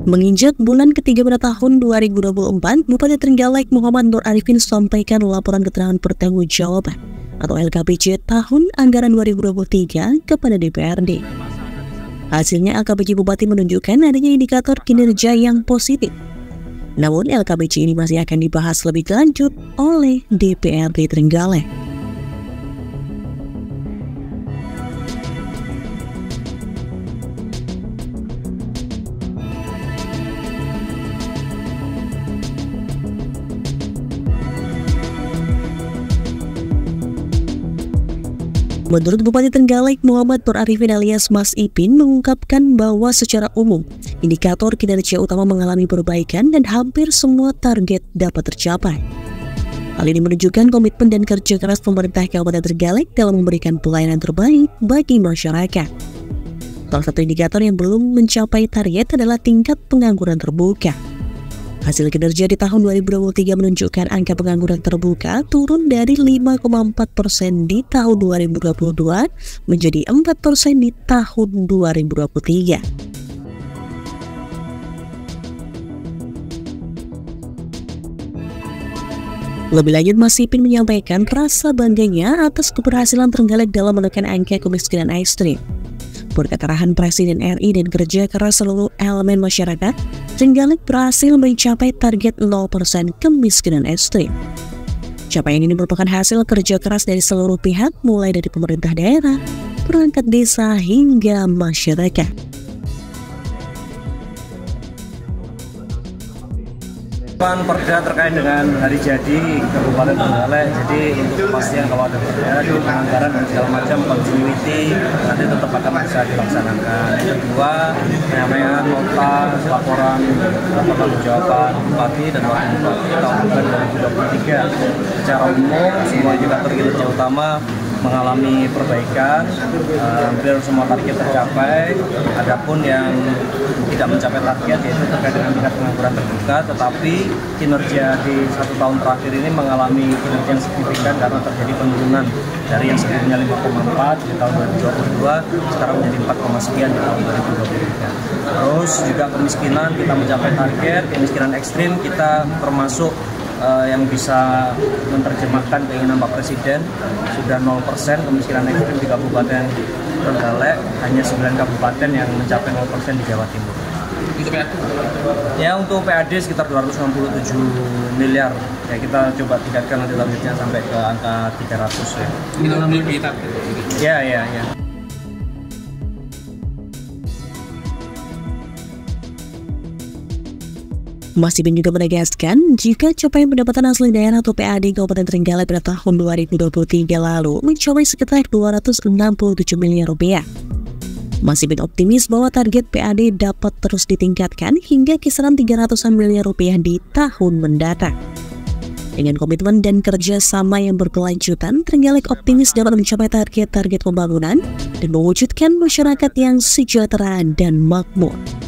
Menginjak bulan ketiga pada tahun 2024, Bupati Trenggalek Muhammad Nur Arifin sampaikan laporan keterangan pertanggungjawaban atau LKPJ tahun anggaran 2023 kepada DPRD. Hasilnya LKPJ Bupati menunjukkan adanya indikator kinerja yang positif. Namun LKPJ ini masih akan dibahas lebih lanjut oleh DPRD Trenggalek. Menurut Bupati Trenggalek Muhammad Nur Arifin alias Mas Ipin mengungkapkan bahwa secara umum indikator kinerja utama mengalami perbaikan dan hampir semua target dapat tercapai. Hal ini menunjukkan komitmen dan kerja keras pemerintah Kabupaten Trenggalek dalam memberikan pelayanan terbaik bagi masyarakat. Salah satu indikator yang belum mencapai target adalah tingkat pengangguran terbuka. Hasil kinerja di tahun 2023 menunjukkan angka pengangguran terbuka turun dari 5,4% di tahun 2022 menjadi 4% di tahun 2023. Lebih lanjut, Mas Ipin menyampaikan rasa bangganya atas keberhasilan Trenggalek dalam menekan angka kemiskinan ekstrim. Berkat arahan Presiden RI dan kerja keras seluruh elemen masyarakat, Trenggalek berhasil mencapai target 0% kemiskinan ekstrim. Capaian ini merupakan hasil kerja keras dari seluruh pihak, mulai dari pemerintah daerah, perangkat desa, hingga masyarakat. Perda terkait dengan hari jadi Kabupaten Trenggalek, jadi untuk kepastian kalau ada perda di anggaran dan segala macam continuity nanti tetap akan bisa dilaksanakan. Yang kedua, penyampaian nota laporan pertanggungjawaban Bupati dan Wakil Bupati tahun anggaran 2023. Secara umum semua indikator kinerja utama mengalami perbaikan, hampir semua target tercapai. Adapun yang tidak mencapai target yaitu terkait dengan tingkat pengangguran terbuka, tetapi kinerja di 1 tahun terakhir ini mengalami kinerja yang signifikan karena terjadi penurunan dari yang sebelumnya 5,4 di tahun 2022 sekarang menjadi 4, sekian di tahun 2023. Terus juga kemiskinan kita mencapai target, kemiskinan ekstrim kita termasuk yang bisa menerjemahkan keinginan Pak Presiden, sudah 0% kemiskinan ekstrim di Kabupaten Trenggalek, hanya 9 kabupaten yang mencapai 0% di Jawa Timur. Untuk PAD? Ya, untuk PAD sekitar 267 miliar. Ya, kita coba tingkatkan nanti targetnya sampai ke angka 300 ya. Kita ambil di target. Ya. Mas Ipin juga menegaskan jika capaian pendapatan asli daerah atau PAD Kabupaten Trenggalek pada tahun 2023 lalu mencapai sekitar 267 miliar rupiah. Mas Ipin optimis bahwa target PAD dapat terus ditingkatkan hingga kisaran 300-an miliar rupiah di tahun mendatang. Dengan komitmen dan kerjasama yang berkelanjutan, Trenggalek optimis dapat mencapai target-target pembangunan dan mewujudkan masyarakat yang sejahtera dan makmur.